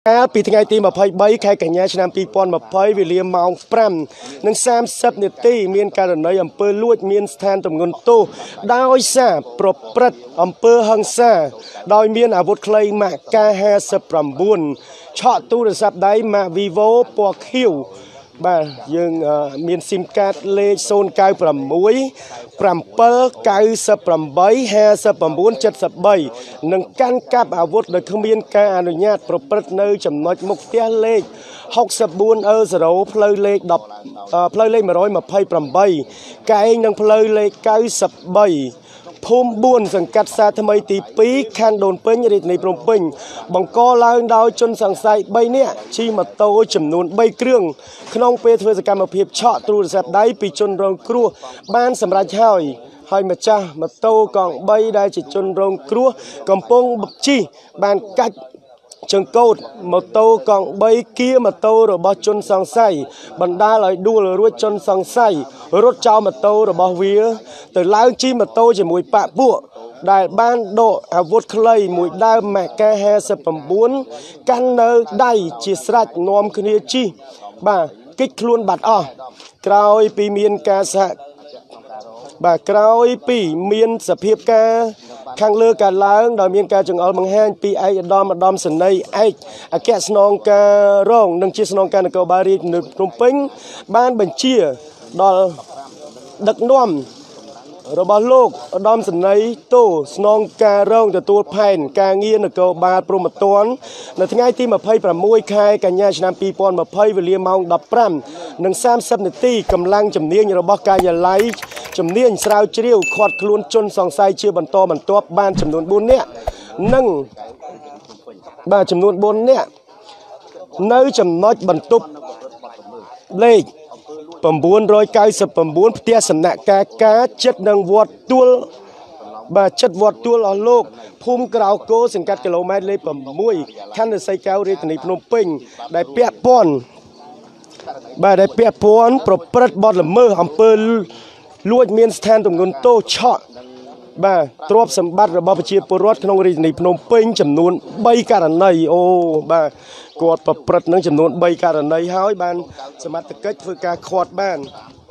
ปีทั้งไงตีมาพายใบแค่กันยาชนะปีปอนมาพายวิลเลียมมองพรำนัง30เนตีเมียนการในอำเภอลวดเมียนสถานตำเงินโตดาวซาปรบปรัดอำเภอหังซาดอยเมียนอาวุธเคลยมากาแฮสปรัมบุญชอตู้ระดับได้มาวีโวปอคิวบ้ายังมีซิมการ์ดเลโซนกายปรำมวยปรำเปอร์กายสปรำใบแฮสปรำบุญ70 ใบหนึ่งการกับอาวุธโดยขมีนการอนุญาตประพฤติในจำนวนมุกเตี้ยเลข64สระเพลย์เลขดับเพลย์เลขมาพายปรำใบกายนังเพลย์เลข90 ใบภูมิบุญสังกัดสาธมิตีปีคันโดนเป็นยริในปรมปิงบังกอลาวดาวจนสังไซใบเนี่ยชีมาโตจำนวนใบเครื่องขนมเปเทศกรรมเพียบเฉาะตรูแสบได้ปีจนรองครัวบ้านสำราญเฮาให้มาจ้ามาโตกองใบได้จิจนรองครัวกำปงบักจีบ้านกัดจังโกดมาโตกองใบเกี้ยมาโตระบจนสังไซบรรดาเลยดูเลยรู้จนสังไซรถเจ้ามาโตระบเวียแต่ล้างจีมาโตจะมวยปะพวกได้บ้านโดอาวุธเคลยมวยได้แม่แกแฮสปมบุญกันเนอได้จีสรัดนอมคเนียจีบ่ากิจคลุนบัดอ้อกราวปีเมียนกาสะบ่ากราวปีเมียนสเพียบกาข้างเลือการล้างโดยมีการจังเอาบางแห่งปีไอดอมสันในไอแกสนองการ่องนังชีสนองการนกบารีหนึ่งนุ่มปิ้งบ้านบัญชีดอดักน้อมระบาโลกดอมสันในโตสนองการ่องแต่ตัวแผ่นการเงียนกบาโปรมตวนในทั้งไงที่มาเพย์ประมวยคายกันยาชนะปีปอนมาเพย์วิลเลียมมองดับปรำหนึ่ง30 นาทีกำลังจำเนียงระบกายาไลจำเนียนสาวเจียวขอดคลุนจนสองไซเชื่อบรรทอบรรทบบ้านจำนวนบุญเนี่ยนั่งบ้านจำนวนบุญเนี่ยในจำนวนบรรทุกเลขปมบุญ190ปมบุญเตี้ยสนะกาจัดนังวัดตัวบ่าจัดวัดตัวโลกภูมิกราวโกสังกัดกิโลเมตรเลยปมวยขั้นในไซเกาเรียนในพนมเป่งได้เปียปอนบ่าได้เปียปอนปรบปรัดบอลละเมออำเภอลวดเมียนสถานตำเงินโตเฉาะบ่าตรวจสมบัติระบอบเชียปรวดขนมเรียนในพนมเป่งจำนวนใบการในโอ้บ่ากอดประพฤตินั้นจำนวนใบการในหายบ้านสมัติเกิดฝึกการขอดบ้าน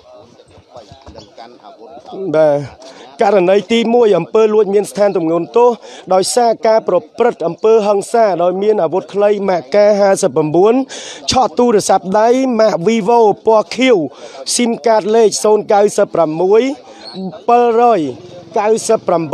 บ่าการในตีมวยอำเภอลวดเมียนสถานตำเงินโตโดยซาการประพฤติอำเภอหังซาโดยเมียนอาวุธเคลยมาแก่50ชอตู้ระดับได้มาวีโวปอคิวซิมการ์ดเลขโซน90 มวยเปอร์ร้อย90 ใบ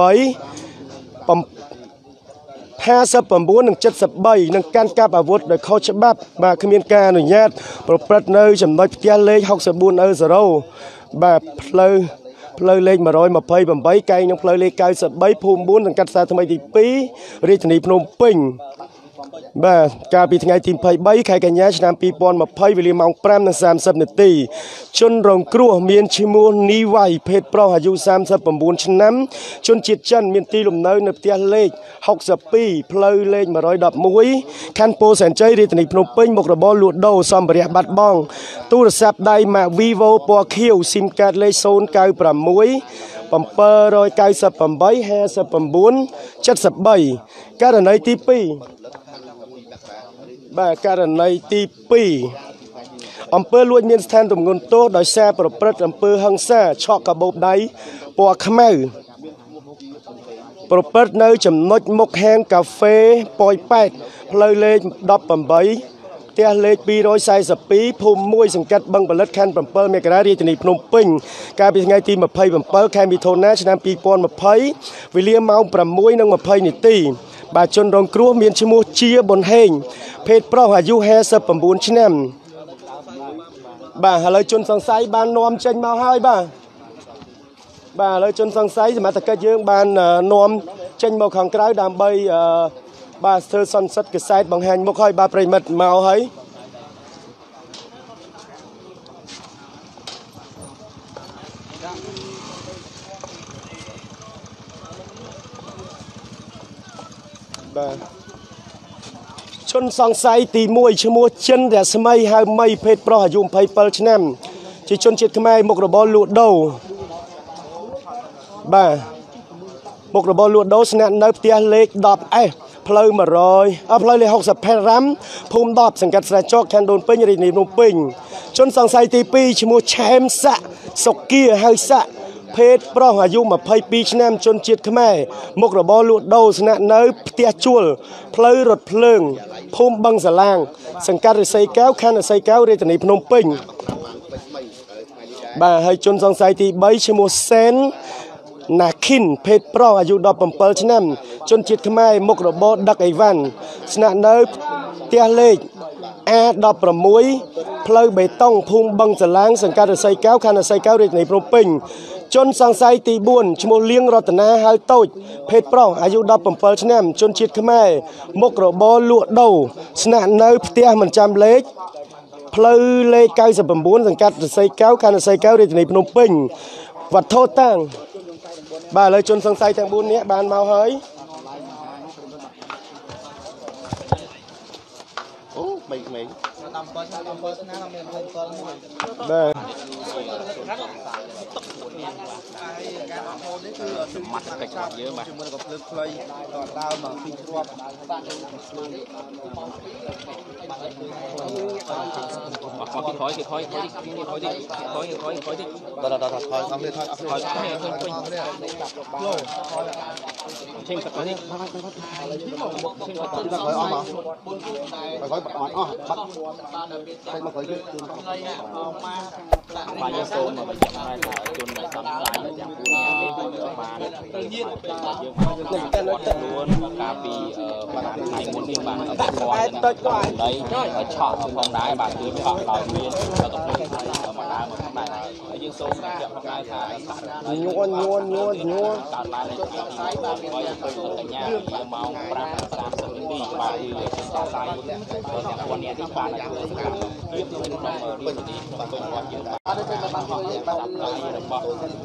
59 និង70 ใบនឹងកាន់កាប់អាវុធដោយខុសច្បាប់បាទគ្មានការអនុញ្ញាតប្រព្រឹត្តនៅចំណុចផ្ទះលេខ64 0បាទផ្លូវលេខ128កែងនឹងផ្លូវលេខ93ភូមិ4សង្កាត់សាថ្មីទី2រាជធានីភ្នំពេញបាទកាលពីថ្ងៃទី23ខែកញ្ញាឆ្នាំ2020វេលាម៉ោង 5:30 នាទីជនរងគ្រោះមានឈ្មោះនីវ៉ៃភេទប្រុសអាយុ39 ឆ្នាំជនជាតិចិនមានទីលំនៅនៅផ្ទះលេខ62ផ្លូវលេខ111ខណ្ឌពោធិ៍សែនជ័យរាជធានីភ្នំពេញមុខរបរលក់ដូរសម្ភារៈបាត់បង់ទូរស័ព្ទដៃម៉ាក Vivo ពណ៌ខៀវស៊ីមកាតលេខ096 798 59 73ករណីទី2បាទករណីទី2អំពើលួចមានស្ថានទម្ងន់ទោសដោយសារប្រព្រឹត្តអំពើហិង្សាឆក់កាបូបដៃពណ៌ខ្មៅប្រព្រឹត្តនៅចំណុចមុខហាងកាហ្វេប៉ោយប៉ែតផ្លូវលេខ18ផ្ទះលេខ242ភូមិ1សង្កាត់បឹងផលិតខណ្ឌ7មករារាជធានីភ្នំពេញកាលពីថ្ងៃទី27ខែមិថុនាឆ្នាំ2020វេលាម៉ោង 6:20 នាទីបាទជនរងគ្រោះមានឈ្មោះជាប៊ុនហេងភេទប្រុសអាយុ59 ឆ្នាំបាទឥឡូវជនសង្ស័យបាននាំចេញមកហើយបាទឥឡូវជនសង្ស័យសមត្ថកិច្ចយើងបាននាំចេញមកខាងក្រៅដើម្បីបាទធ្វើសន្និសីទកសែតបង្ហាញមុខឲ្យបាទប្រិមិត្តមកហើយបាទជនសង្ស័យទី1ឈ្មោះចិនរស្មីហៅមីភេទប្រុសអាយុ27 ឆ្នាំជាជនជាតិខ្មែរមុខរបរលក់ដូរបាទមុខរបរលក់ដូរស្នាក់នៅផ្ទះលេខ 10S ផ្លូវ100ផ្លូវលេខ65ភូមិ10សង្កាត់ស្រែចកខណ្ឌដូនពេញរាជធានីភ្នំពេញជនសង្ស័យទី2ឈ្មោះឆែមសាក់សុគាហៅសាក់ភេទប្រុសអាយុ22ឆ្នាំជនជាតិខ្មែរមុខរបរលក់ដូរស្នាក់នៅផ្ទះជួលផ្លូវរថភ្លើងភូមិបឹងសាឡាងសង្កាត់រិស័យកែវខណ្ឌរិស័យកែវរាជធានីភ្នំពេញបាទហើយជនសង្ស័យទី3ឈ្មោះសេនណាខិនភេទប្រុសអាយុ17ឆ្នាំជនជាតិខ្មែរមុខរបរដឹកអីវ៉ាន់ស្នាក់នៅផ្ទះលេខ A16 ផ្លូវបេតុងភូមិបឹងសាឡាងសង្កាត់រិស័យកែវខណ្ឌរិស័យកែវរាជធានីភ្នំពេញជនសង្ស័យទី4ឈ្មោះលៀងរតនាហៅតូចភេទប្រុសអាយុ17ឆ្នាំជនជាតិខ្មែរមុខរបរលក់ដូរស្នាក់នៅផ្ទះមិនចាំលេខផ្លូវលេខ99សង្កាត់រិស័យកែវខណ្ឌរិស័យកែវរាជធានីភ្នំពេញវត្ថុតាំងបាទឥឡូវជនសង្ស័យទាំង4នាក់បានមកហើយអូបីក្មេងបាទមាត់កិច្ចរបស់យើងបាទជាមួយនឹងភ្លើងខ្លីដល់ដើមមកពីជ្រាប់អត់ពីថយទៀតដល់ថយអស់គ្នាឡូឈិងទៅនេះឈិងទៅដល់អស់មកហើយអត់អស់បាត់តែមកក្រោយទៀតបាទយើងសូមបញ្ជាក់ថាជនដែលសំស្លាយយ៉ាង4នាក់នេះបានទៅយានយើងបានខ្លួនកាលពីបានថ្ងៃមុននេះបានអបអរទៅដីឆក់ផងដែរបាទគឺឆក់ដោយមានកំពុងមកដើមមកដែរហើយយើងសូមបញ្ជាក់ផងដែរថាញួនកើតឡើងនៅថ្ងៃទី3កញ្ញាវាម៉ោង 5:30 នាទីបាទគឺសង្ស័យទាំង4នាក់នេះបានធ្វើសកម្មភាពនៅក្នុងរាជធានីភ្នំពេញរបស់យើងបាទបានទៅបានជួយដល់របស់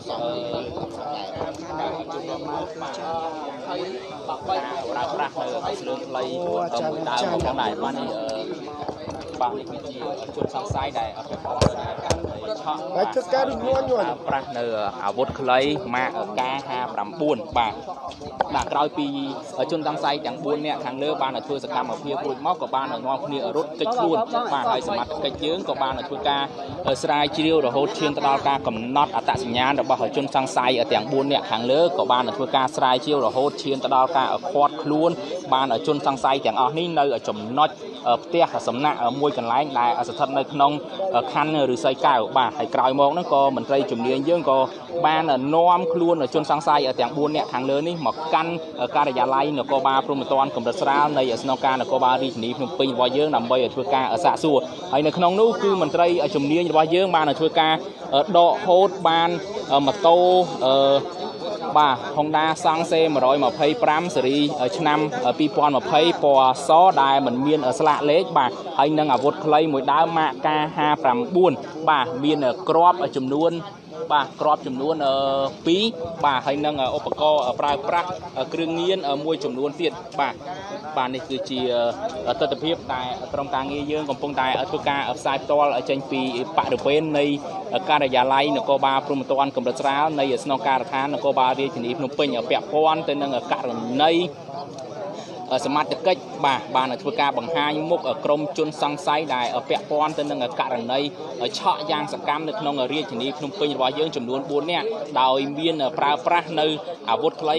ហើយបាក់ប្រើប្រាស់នៅស្រឿងខ្លីមួយដើមផងដែរបាទនេះបាទនេះគឺជាជនសង្ស័យដែលប្រកបដោយការឆក់ហើយធ្វើការរញ័រប្រាស់នៅអាវុធខ្លីម៉ាក K59 បាទដាក់ក្រោយពីជនសង្ស័យទាំង4នាក់ខាងលើបានធ្វើសកម្មភាពរួចមកក៏បាននាំគ្នារត់គេចខ្លួនបាទហើយសមត្ថកិច្ចយើងក៏បានធ្វើការស្រាវជ្រាវរហូតឈានទៅដល់ការកំណត់អត្តសញ្ញាណរបស់ជនសង្ស័យទាំង4នាក់ខាងលើក៏បានធ្វើការស្រាវជ្រាវរហូតឈានទៅដល់ការឃាត់ខ្លួនបានជនសង្ស័យទាំងអស់នេះនៅចំណុចផ្ទះសំណាក់មួយកន្លែងដែលស្ថិតនៅក្នុងខណ្ឌរិស័យកែវបាទហើយក្រោយមកហ្នឹងក៏មន្ត្រីជំនាញយើងក៏បាននាំខ្លួនជនសង្ស័យទាំង4នាក់ខាងលើនេះមកកាន់ការិយាល័យនគរបាលព្រំប្រទានកម្រិតស្រាលនៃស្នងការនគរបាលរាជធានីភ្នំពេញរបស់យើងដើម្បីធ្វើការសាកសួរហើយនៅក្នុងនោះគឺមន្ត្រីជំនាញរបស់យើងបានធ្វើការដកហូតបានម៉ូតូបាទ Honda Sangse 125 ស៊េរីឆ្នាំ2020 ពណ៌សដែលមិនមានស្លាកលេខបាទហើយនឹងអាវុធខ្លីមួយដើមម៉ាក K59 បាទមានគ្រាប់ចំនួនបាទគ្រាប់ចំនួន2បាទហើយនឹងឧបករណ៍ប្រើប្រាស់គ្រឿងញៀនមួយចំនួនទៀតបាទនេះគឺជាទស្សនវិជ្ជាដែលក្រុមការងារយើងកំពុងតែធ្វើការផ្សាយផ្ទាល់ចេញពីបរិវេណនៃការិយាល័យនគរបាលព្រំប្រទានកម្រិតស្រាលនៃស្នងការដ្ឋាននគរបាលរាជធានីភ្នំពេញពាក់ព័ន្ធទៅនឹងករណីសមត្ថកិច្ចបាទបានធ្វើការបង្ហាញមុខក្រមជនសង្ស័យដែលពាក់ព័ន្ធទៅនឹងករណីឆក់យ៉ាងសកម្មនៅក្នុងរាជធានីភ្នំពេញរបស់យើងចំនួន4នាក់ដោយមានប្រើប្រាស់នៅអាវុធខ្លី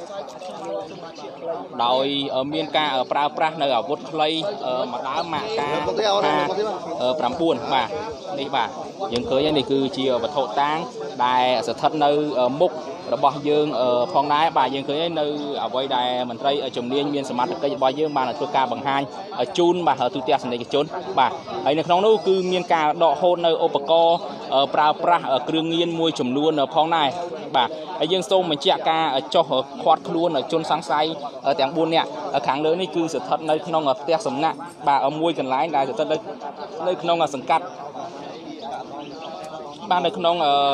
ដោយមានការប្រើប្រាស់នៅអាវុធខ្លីមួយដើមម៉ាក K59 បាទនេះបាទយើងឃើញនេះគឺជាវត្ថុតាងដែលស្ថិតនៅមុខរបស់យើងផងដែរបាទយើងឃើញនៅអ្វីដែលមន្ត្រីជំនាញមានសមត្ថកិច្ចរបស់យើងបានធ្វើការបង្ហាញជូនបាទទូទស្សនិកជនបាទហើយនៅក្នុងនោះគឺមានការដកហូតនៅឧបករណ៍ប្រើប្រាស់គ្រឿងញៀនមួយចំនួនផងដែរបាទហើយយើងសូមបញ្ជាក់ការចុះឃាត់ខ្លួនជនសង្ស័យទាំង4នាក់ខាងលើនេះគឺស្ថិតនៅក្នុងផ្ទះសំណាក់បាទមួយកន្លែងដែលស្ថិតនៅក្នុងសង្កាត់បាទនៅក្នុង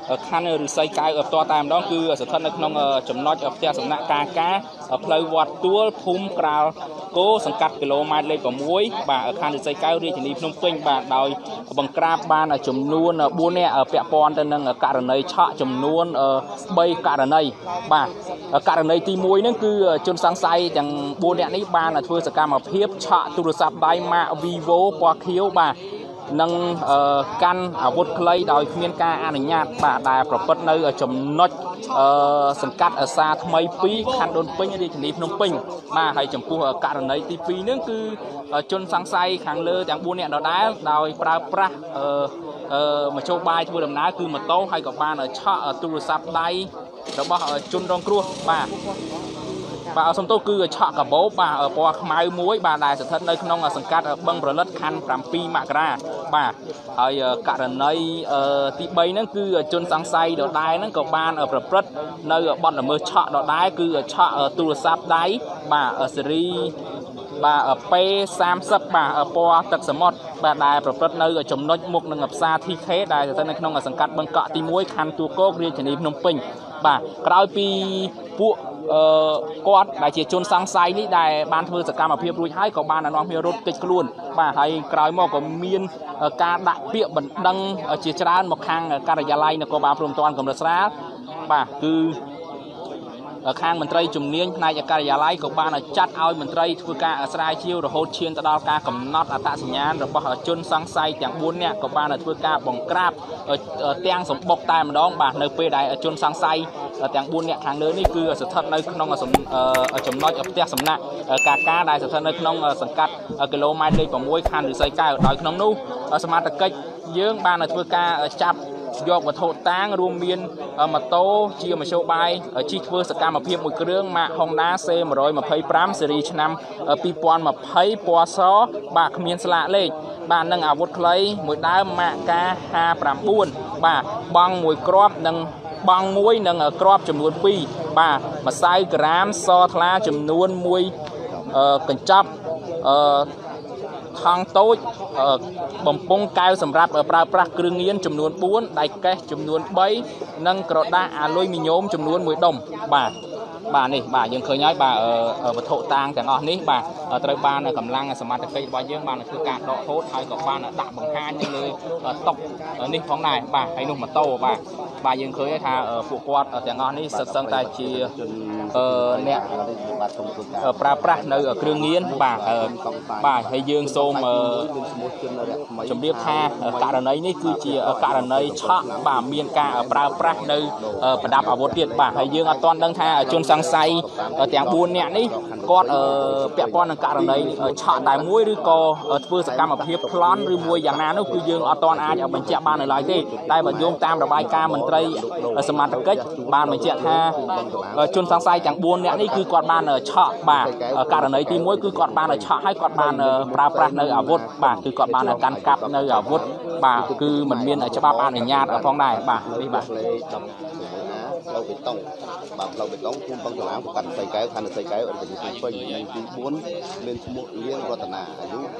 khăn rửa say cái ở to tam đó cứ sở thân trong chấm nói ở phía sầm nạ cá ở plei vọt tua phum cào cốสังกัดกิโลเมตรเลยกับมุ้ยบ่าkhăn rửa say cái đi chỉ đi phnom penhบ่าโดยบังกราบบ้านจำนวนบุญเนี่ยเปียปอนแต่หนึ่งการในชะจำนวนใบการในบ่าการในตีมุ้ยนั่นคือจนสังไซจังบุญเนี่ยนี่บ้านช่วยสกัดมาเพียบชะตุรศัพท์ได้มาวีโวกว่าเขียวบ่านังกันอาวุธเคลย์โดยเมียนกาอนุญาตบ่าได้ประพฤติในจำนวนสังกัดซาทำไมปีคันโดนปิ้งดีชนิดนมปิ้งมาให้จำพวกการในตีปีนั่นคือจนสังไซขังเลือจังบุญเนี่ยเราได้โดยปราบปรามาโชว์บายช่วยดำน้ำคือมาโต้ให้กับบ้านชะตุรศัพท์ได้แล้วบ่จนรองครัวบ่าสมโตคือชะกับโบ๊บ่าปอขมายมวยบ่าได้สถานในขนมสังกัดบังประลัดคันปรามปีมากราบ่าไอ้การในตีใบนั่นคือจนสังไซดอกได้นั่นกับบ้านประพฤติในบอลละเมอชะดอกได้คือชะตุรศัพท์ได้บ่าซีรีบ่าเปสามสับบ่าปอตักสมอดบ่าได้ประพฤติในจำนวนมุกหนึ่งกับซาที่เคสได้สถานในขนมสังกัดบังเกาะตีมวยคันตัวโก้เรียนชนิดนมปิงบ่ากลายปีปุ๊กอดได้เชี่ยชนสังไซนี่ได้บ้านเพื่อสกัดมาเพียบรุ่ยให้ของบ้านน้องเพียรถติดกลุ่นบ่าให้กลายมอกับเมียนการดักเปียบันดังเชี่ยชราหมกคางการยาไลในกบาพรมตอนกับรัสราบ่าคือข้างมันไตรจุ่มเนียนนายการยาไลของบ้านจัดเอามันไตรทุกการสลายเชี่ยวระโหดเชียนตลอดการกำนัดอัตสัญญาณระบบจนสังไซอย่างบุญเนี่ยของบ้านทุกการบ่งกราบเตียงสมบกตายมันร้องบ่าในเปได้จนสังไซอย่างบุญเนี่ยทางเดินนี่คือสถานในขนมจำน้อยเตียงสำนักกาได้สถานในขนมสังกัดกิโลเมตรเลยประมวยคันหรือไซก้าโดยขนมนู้สมาร์ตเกจเยื่อบ้านทุกการจับยกวัตถุต่างรวมเมียนมาโตเชียมาโชบายชีทเวอร์สกามาเพียบมือเครื่องมาฮองด้าเซมาร้อยมาเพย์พรามซีรีส์นำปีปอนมาเพย์ปัวซอบากเมียนสละเล็กบ้านนั่งอาวุธเคลย์มวยด้ามากาฮาปรามบุญบ้าบังมวยกรอบนั่งบังมวยนั่งกรอบจำนวนปีบ้ามาไซกรามซอทลาจำนวนมวยกันจับทางโต๊ะบ่มปงกายสำหรับปลาปลาเครื่องเงี้ยจำนวนปูนได้แก่จำนวนใบนั่งกระดาอาลุยมีโยมจำนวนมวยดมบ่านี่บ่ายังเคยย้ายบ่าวัตถุต่างแต่งอนี้บ่าตรบ้านกำลังสมาร์ทเกย์บ่าเยอะบ้านคือการดอกโทษไทยกับบ้านดักบังคับนี่เลยตกนี่ของนายบ่าให้นุ่มมาโตบ่ายังเคยทาผูกวัดแต่งอนี้สังใจเชียเนี่ยปลาปลาในเครื่องเงี้ยบ่าให้ยืงโซมจำเรียบท่าการในนี่คือเชียการในชะบ่าเมียนกาปลาปลาในประดับอาวุธเดียดบ่าให้ยืงตอนดังท่าจนสังไซแต่งบุญเนี่ยนี่ก็เปียปอนการในชะได้มวยหรือก็เพื่อสกัดมาเพียบพลอนหรือมวยอย่างนั้นนั่นคือยืงตอนอาจะเป็นเจ้าบ้านในหลายที่ได้บรรยงตามระบายการมันไตรสมาร์ทเกจบ้านเป็นเจ้าท่าจนสังไซแต่งบุญเนี่ยนี่คือกอดบ้านชะบ่าการในตีมวยคือกอดบ้านชะให้กอดบ้านปลาปลาในอาวุธบ่าคือกอดบ้านการกับในอาวุธบ่าคือเหมือนเมียนฉบับอ่านในญาติฟ้องได้บ่านี่บ่าเราไปต้องคุณบังสลามกันใส่แก้วคันใส่แก้วอะไรอย่างนี้เป็นในปีบุญเป็นสมุทรเลี้ยงรัตนาอายุ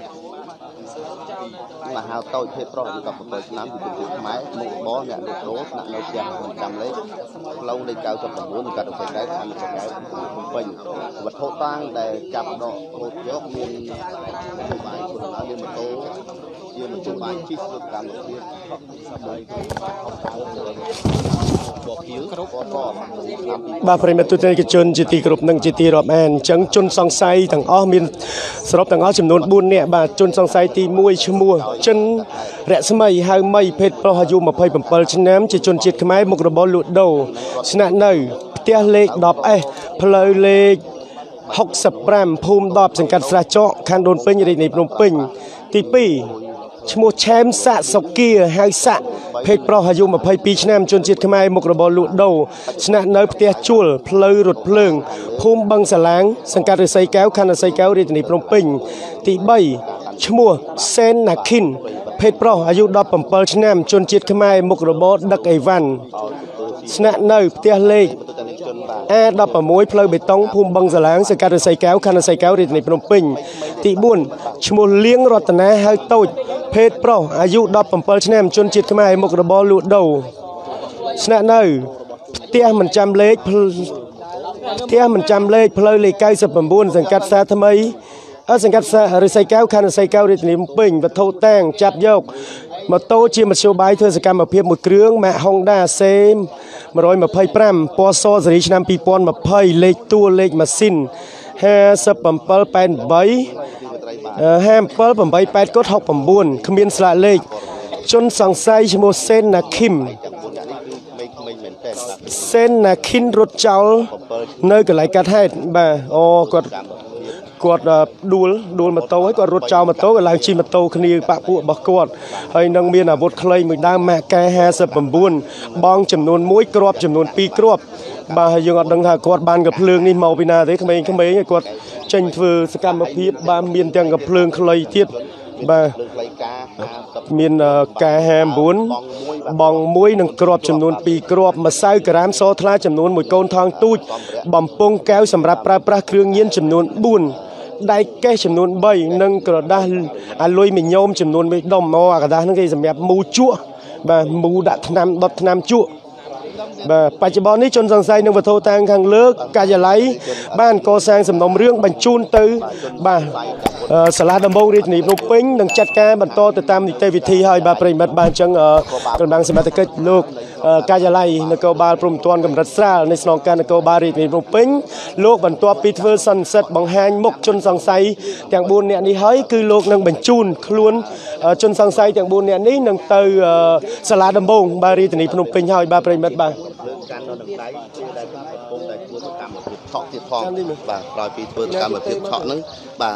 มาหาเต้าเพชรรอดอยู่กับเปิดน้ำอยู่เป็นไม้หมู่บ่อเนี่ยโดดหนักเราเสียมันจำเลยเราในแก้วจะเป็นบุญกันใส่แก้วคันใส่แก้วเป็นวัตถุตั้งแต่จับดอกโคตรยกมีสบายคนเราเรียนมาโตเรียนมาสบายชีสสุดการเรียนบาปริมาตุเตกิจนจิตีกรุบนังจิตีรอบแอนจังจนสองไซต่างอ้อมีสรบต่างอ้อจำนวนบุญเนี่ยบาจนสองไซตีมวยชั่วโมงจนแระสมัยหายไม่เพชรประหายุมาเพย์ปั่นเปิลชนะจะจนจิตขมายมุกระบอลุดโดชนะเนยเตี้ยเล็กดอบเพลย์เล็ก60 แปมภูมิดอบสังกัดสระเจาะคันโดนเป็นอย่างในพนมปิงตีปีชโมแชมสะสกีหายสะเพชรประหายุมาเพย์ปีชนะจนจิตขมายมุกระบอลุดโดชนะเนยเตี้ยจุลเพลย์รถเพลิงภูมิบังสลางสังกัดใส่แก้วคันใส่แก้วในพนมปิงตีใบชโมเซนนักขินเพชรประอายุดอบปั่นเปิลชนะจนจิตขมายมุกระบอดักไอวันชนะเนยเตี้ยเล็กดับมวยเพลย์เบตงภูมิบังสลางสกัดใส่แก้วคันใส่แก้วในพนมปิงตีบุญชโมเลี้ยงรัตนาให้โตเพชรประอายุดับปั่นเปิลชนะจนจิตขมายมุกระบอลุดโดស្នាក់នៅផ្ទះមិនចាំលេខផ្ទះមិនចាំលេខផ្លូវលេខ99សង្កាត់សាថ្មីសង្កាត់រិស័យកែវខណ្ឌរិស័យកែវរាជធានីភ្នំពេញវត្ថុតាំងចាប់យកម៉ូតូជាមធ្យោបាយធ្វើសកម្មភាពមួយគ្រឿងម៉ាក Honda C 125ពណ៌សស៊េរីឆ្នាំ2020លេខតួលេខម៉ាស៊ីន5788 5788កុដ69គ្មានស្លាកលេខជនសង្ស័យឈ្មោះសេនណាឃីមសេនណាឃីនរត់ចោលនៅកន្លែងកាត់ហេតុបាទអូគាត់ដួលម៉ូតូហើយគាត់រត់ចោលម៉ូតូក៏ឡើងជិះម៉ូតូគ្នាបាក់ពួករបស់គាត់ហើយនឹងមានអាវុធខ្លីមួយដើមម៉ាកកែ59បងចំនួន1គ្រាប់ចំនួន2គ្រាប់បាទយើងអត់ដឹងថាគាត់បានកាភ្លើងនេះមកពីណាទេក្មេងៗគាត់ចេញធ្វើសកម្មភាពបាទមានទាំងកាភ្លើងខ្លីទៀតបាទមានកា59បង1និងគ្រាប់ចំនួន2គ្រាប់ម្សៅក្រាមសថ្លាចំនួន1កូនថងទូចបំពង់កែវសម្រាប់ប្រើប្រាស់គ្រឿងញៀនចំនួន4ដៃកេះចំនួន3និងក្រដាសអាលុយមីញ៉ូមចំនួន1ដុំអាក្រដាសហ្នឹងគេសម្រាប់មូជក់បាទមូដាក់ថ្នាំដុតថ្នាំជក់បាទបច្ចុប្បន្ននេះជនសង្ស័យនឹងវត្ថុតាំងខាងលើការិយាល័យបានកសាងសំណុំរឿងបញ្ជូនទៅបាទសាលាដំបងរាជធានីភ្នំពេញនឹងចាត់ការបន្តទៅតាមនីតិវិធីហើយបាទប្រិមិត្តបាទអញ្ចឹងកម្លាំងសមត្ថកិច្ចលោកការិយាល័យនគរបាលព្រំប្រទានកម្រិតស្រាលនៃស្នងការនគរបាលរាជធានីភ្នំពេញលោកបន្ទាប់ពីធ្វើសន្និសីទបង្ហាញមុខជនសង្ស័យទាំង4នាក់នេះហើយគឺលោកនឹងបញ្ជូនខ្លួនជនសង្ស័យទាំង4នាក់នេះនឹងទៅសាលាដំបងបាទរាជធានីភ្នំពេញហើយបាទប្រិមិត្តបាទកាន់នៅនឹងដៃគឺដែលកំពុងតែធ្វើសកម្មភាពឆក់ទៀតផងបាទក្រោយពីធ្វើសកម្មភាពឆក់ហ្នឹងបាទ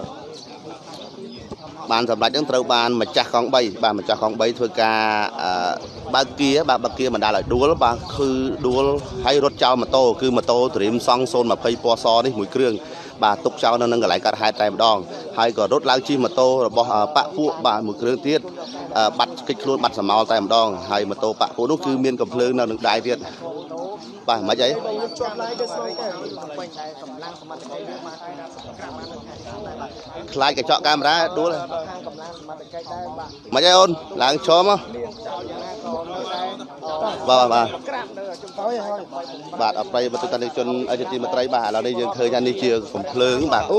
បានសម្រាប់ហ្នឹងត្រូវបានម្ចាស់កង់3បាទម្ចាស់កង់3ធ្វើការបើកគៀបើកគៀមិនដាល់ឲ្យដួលបាទគឺដួលហើយរត់ចោលម៉ូតូគឺម៉ូតូត្រៀមសង់020ពណ៌សនេះមួយគ្រឿងបាទទុកចោលនៅនឹងកន្លែងកាត់ហេតុតែម្ដងហើយក៏រត់ឡើងជិះម៉ូតូរបស់ប៉ពួកបាទមួយគ្រឿងទៀតបាត់កិច្ចខ្លួនបាត់សមោលតែម្ដងហើយម៉ូតូប៉ពួកនោះគឺមានកំភ្លើងនៅនឹងដៃទៀតបាទមិនអីខ្លាចកញ្ចក់កាមេរ៉ាដួលមិនអីអូនឡើងឈរមកបាទអប្រិយបទតនិជនអចិន្ត្រៃយ៍មត្រីបាទឥឡូវនេះយើងឃើញថានេះជាកំភ្លើងបាទអូ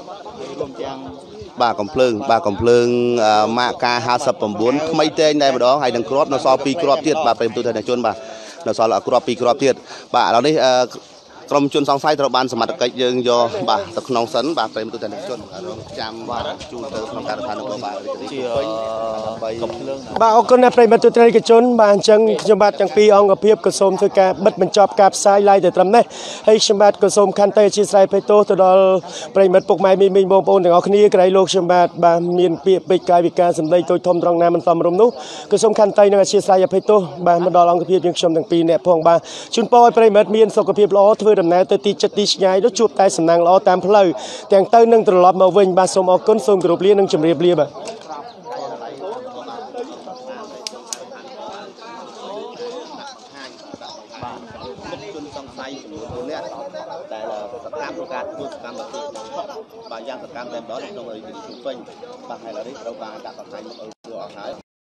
បាទកំភ្លើងម៉ាកកា59ថ្មីតែងតែម្ដងហើយនឹងគ្រាប់នៅសល់2គ្រាប់ទៀតបាទប្រិយបទតនិជនបាទនៅសល់គ្រាប់2គ្រាប់ទៀតបាទឥឡូវនេះក្រុមជនសង្ស័យត្រូវបានសមត្ថកិច្ចយើងយកបាទទៅក្នុងសិនបាទប្រិយមិត្តទស្សនិកជនរងចាំបាទជួលទៅក្នុងការដ្ឋាននគរបាលរាជធានីភ្នំពេញបាទអរគុណប្រិយមិត្តទស្សនិកជនបាទអញ្ចឹងខ្ញុំបាទទាំងពីរអង្គភាពក៏សូមធ្វើការបិទបញ្ចប់ការផ្សាយឡាយទៅត្រឹមនេះហើយខ្ញុំបាទក៏សូមខន្តីអធិស្ឋានភ័យទោសទៅដល់ប្រិយមិត្តពុកម៉ែមីងបងប្អូនទាំងអស់គ្នាក្រៃលោកខ្ញុំបាទមានពាក្យពេចន៍កាយវិការសម្ដីតូចធំត្រង់ណាមិនសមរម្យនោះក៏សូមខន្តីនឹងអធិស្ឋានភ័យទោសបាទមកដល់អង្គភាពយើងខ្ញុំទាំងពីរអ្នកផងបាទជូនពរឲ្យប្រិយមិត្តមានសុខភាពល្អធ្វើដំណើរទៅទីចិត្តទីឆ្ងាយនោះជួបតែសំណាងល្អតាមផ្លូវទាំងទៅនឹងត្រឡប់មកវិញបាទសូមអរគុណសូមគោរពលានិងជម្រាបលាបាទជនសង្ស័យចំនួន4នាក់ដែលសកម្មក្នុងការធ្វើសកម្មភាពបាទយ៉ាងសកម្មតែម្ដងក្នុងរាជធានីភ្នំពេញបាទហើយឥឡូវនេះត្រូវបានដាក់បង្ហាញមកឲ្យអស់ហើយ